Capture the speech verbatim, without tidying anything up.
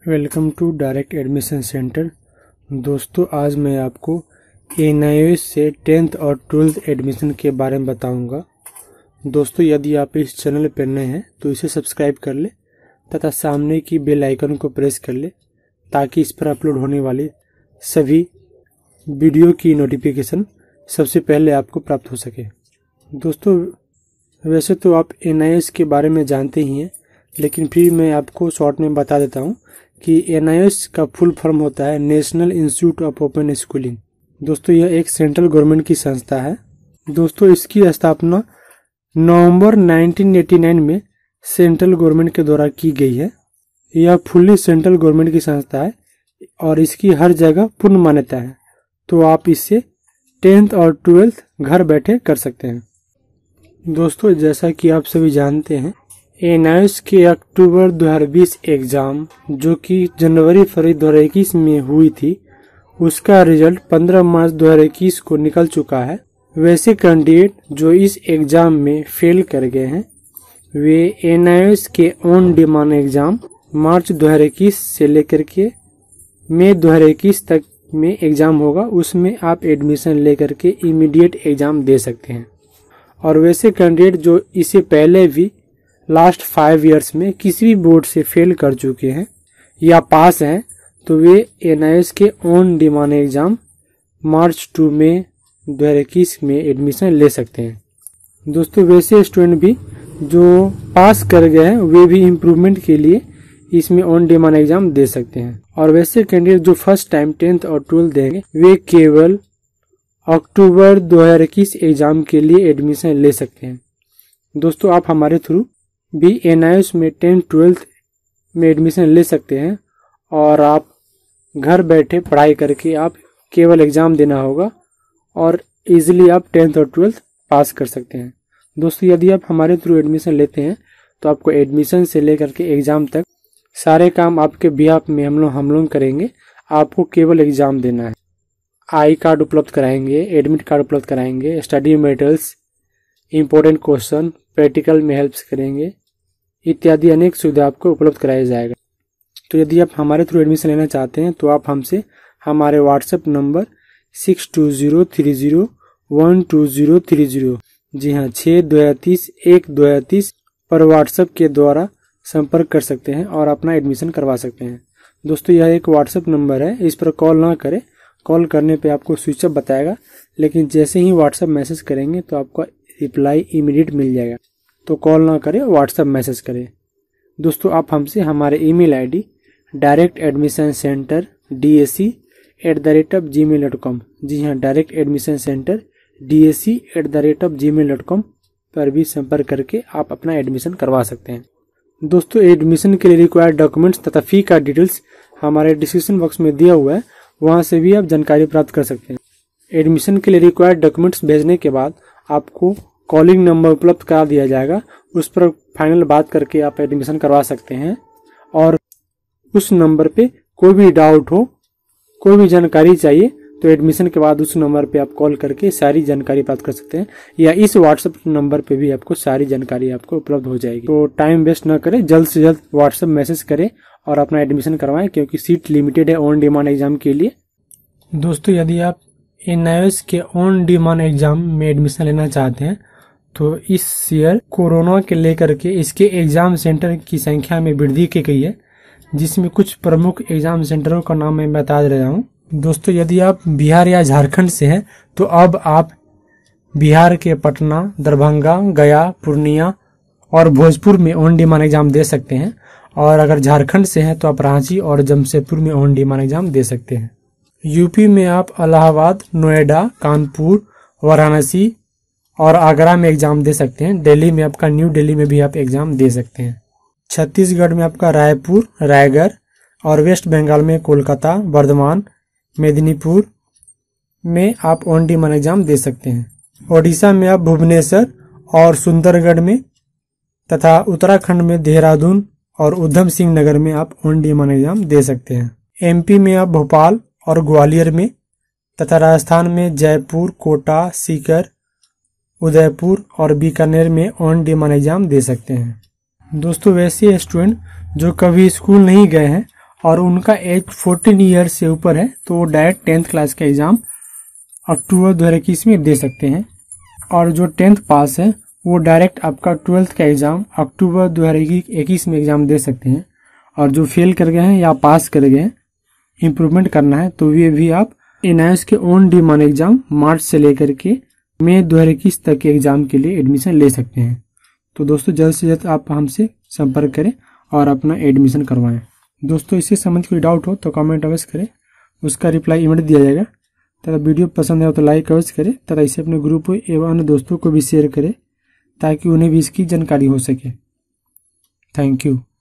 Welcome to direct admission centre. दोस्तों, आज मैं आपको एन आई ओ एस से टेंथ और ट्वेल्थ एडमिशन के बारे में बताऊंगा। दोस्तों, यदि आप इस चैनल पर नए हैं तो इसे सब्सक्राइब कर ले तथा सामने की बेल आइकन को प्रेस कर ले ताकि इस पर अपलोड होने वाली सभी वीडियो की नोटिफिकेशन सबसे पहले आपको प्राप्त हो सके। दोस्तों, वैसे तो आप एन आई ओ एस के बारे में जानते ही हैं, लेकिन फिर मैं आपको शॉर्ट में बता देता हूं कि एन आई ओ एस का फुल फॉर्म होता है National Institute of Open Schooling. दोस्तों, यह एक सेंट्रल गवर्नमेंट की संस्था है। दोस्तों, इसकी स्थापना नवंबर उन्नीस सौ नवासी में सेंट्रल गवर्नमेंट के द्वारा की गई है। यह फुल्ली सेंट्रल गवर्नमेंट की संस्था है और इसकी हर जगह पूर्ण मान्यता है, तो आप इससे टेंथ और ट्वेल्थ घर बैठे कर सकते हैं। दोस्तों, जैसा कि आप सभी जानते हैं, एन आई ओ एस के अक्टूबर दो हज़ार बीस एग्जाम जो कि जनवरी फरवरी दो हज़ार इक्कीस में हुई थी, उसका रिजल्ट पंद्रह मार्च दो हज़ार इक्कीस को निकल चुका है। वैसे कैंडिडेट जो इस एग्जाम में फेल कर गए हैं, वे एन आई ओ एस के ऑन डिमांड एग्जाम मार्च दो हज़ार इक्कीस से लेकर के मई दो हज़ार इक्कीस तक में एग्जाम होगा, उसमें आप एडमिशन लेकर के इमीडिएट एग्जाम दे सकते हैं। और वैसे कैंडिडेट जो इससे पहले भी लास्ट फाइव इयर्स में किसी भी बोर्ड से फेल कर चुके हैं या पास हैं, तो वे एन आई ओ एस के on demand exam March to मई दो हज़ार इक्कीस में एडमिशन ले सकते हैं। दोस्तों, वैसे स्टूडेंट भी जो पास कर गए हैं वे भी इम्प्रूवमेंट के लिए इसमें ऑन डिमांड एग्जाम दे सकते हैं। और वैसे कैंडिडेट जो फर्स्ट टाइम टेंथ और ट्वेल्थ देंगे, वे केवल अक्टूबर दो हज़ार इक्कीस एग्जाम के लिए एडमिशन ले सकते हैं। दोस्तों, आप हमारे थ्रू भी एन आई ओ एस में टेंथ ट्वेल्थ में एडमिशन ले सकते हैं और आप घर बैठे पढ़ाई करके आप केवल एग्जाम देना होगा और इजीली आप टेंथ और ट्वेल्थ पास कर सकते हैं। दोस्तों, यदि आप हमारे थ्रू एडमिशन लेते हैं तो आपको एडमिशन से लेकर के एग्जाम तक सारे काम आपके बिहाफ में हम लोग हम लोग करेंगे। आपको केवल एग्जाम देना है। आई कार्ड उपलब्ध कराएंगे, एडमिट कार्ड उपलब्ध कराएंगे, study materials, important question, practical में हेल्प करेंगे इत्यादि अनेक सुविधा आपको उपलब्ध कराया जाएगा। तो यदि आप हमारे थ्रू एडमिशन लेना चाहते हैं तो आप हमसे हमारे WhatsApp number six two zero three zero one two zero three zero जी हाँ छः दो हज़ार तीस एक दो हज़ार तीस पर व्हाट्सएप के द्वारा संपर्क कर सकते हैं और अपना एडमिशन करवा सकते हैं। दोस्तों, यह एक व्हाट्सएप नंबर है, इस पर कॉल ना करें। कॉल करने पे आपको स्विच ऑफ बताएगा, लेकिन जैसे ही व्हाट्सएप मैसेज करेंगे तो आपको रिप्लाई इमीडिएट मिल जाएगा। तो कॉल ना करें, व्हाट्सएप मैसेज करें। दोस्तों, आप हमसे हमारे email ID direct admission centre D A C at the rate of Gmail dot com जी हाँ direct admission centre D A C at the rate of Gmail dot com पर भी संपर्क करके आप अपना एडमिशन करवा सकते हैं। दोस्तों, एडमिशन के लिए रिक्वायर्ड डॉक्यूमेंट्स तथा फी का डिटेल्स हमारे डिस्क्रिप्शन बॉक्स में दिया हुआ है, वहां से भी आप जानकारी प्राप्त कर सकते हैं। एडमिशन के लिए रिक्वायर्ड डॉक्यूमेंट्स भेजने के बाद आपको कॉलिंग नंबर उपलब्ध करा दिया जाएगा, उस पर फाइनल बात करके आप एडमिशन करवा सकते हैं। और उस नंबर पे कोई भी डाउट हो, कोई भी जानकारी चाहिए तो एडमिशन के बाद उस नंबर पे आप कॉल करके सारी जानकारी प्राप्त कर सकते हैं, या इस व्हाट्सएप नंबर पे भी आपको सारी जानकारी आपको उपलब्ध हो जाएगी। तो टाइम वेस्ट न करें, जल्द से जल्द व्हाट्सएप मैसेज करें और अपना एडमिशन करवाएं, क्योंकि सीट लिमिटेड है ऑन डिमांड एग्जाम के लिए। दोस्तों, यदि आप एन आई ओ एस के ऑन डिमांड एग्जाम में एडमिशन लेना चाहते हैं तो इस ईयर कोरोना के लेकर के इसके एग्जाम सेंटर की संख्या में वृद्धि की गई है, जिसमें कुछ प्रमुख एग्जाम सेंटरों का नाम मैं बता दे रहा हूँ। दोस्तों, यदि आप बिहार या झारखंड से हैं तो अब आप बिहार के पटना, दरभंगा, गया, पूर्णिया और भोजपुर में ऑन डिमांड एग्जाम दे सकते हैं। और अगर झारखंड से हैं तो आप रांची और जमशेदपुर में ऑन डिमांड एग्जाम दे सकते हैं। यूपी में आप इलाहाबाद, नोएडा, कानपुर, वाराणसी और आगरा में एग्जाम दे सकते हैं। दिल्ली में आपका न्यू दिल्ली में भी आप एग्जाम दे सकते हैं। छत्तीसगढ़ में आपका रायपुर, रायगढ़ और वेस्ट बंगाल में कोलकाता, बर्धमान, मेदिनीपुर में आप ऑन डिमांड एग्जाम दे सकते हैं। ओडिशा में आप भुवनेश्वर और सुंदरगढ़ में तथा उत्तराखंड में देहरादून और उधम सिंह नगर में आप ऑन डिमांड एग्जाम दे सकते हैं। एमपी में आप भोपाल और ग्वालियर में तथा राजस्थान में जयपुर, कोटा, सीकर, उदयपुर और बीकानेर में ऑन डिमांड एग्जाम दे सकते हैं। दोस्तों, वैसे स्टूडेंट जो कभी स्कूल नहीं गए हैं और उनका एज फोर्टीन ईयर से ऊपर है तो वो डायरेक्ट टेंथ क्लास का एग्ज़ाम अक्टूबर दो हज़ार इक्कीस में दे सकते हैं। और जो टेंथ पास है वो डायरेक्ट आपका ट्वेल्थ का एग्ज़ाम अक्टूबर दो हज़ार इक्कीस में एग्ज़ाम दे सकते हैं। और जो फेल कर गए हैं या पास कर गए हैं, इम्प्रूवमेंट करना है, तो ये भी आप एन आई एस के ऑन डिमांड एग्ज़ाम मार्च से लेकर के मई दो हज़ार इक्कीस तक के एग्ज़ाम के लिए एडमिशन ले सकते हैं। तो दोस्तों जल्द से जल्द आप हमसे संपर्क करें और अपना एडमिशन करवाएं। दोस्तों इससे संबंधित कोई डाउट हो तो कमेंट अवश्य करें, उसका रिप्लाई इमीडिएट दिया जाएगा। तथा वीडियो पसंद आए तो लाइक अवश्य करें तथा इसे अपने ग्रुप एवं अन्य दोस्तों को भी शेयर करें ताकि उन्हें भी इसकी जानकारी हो सके। Thank you.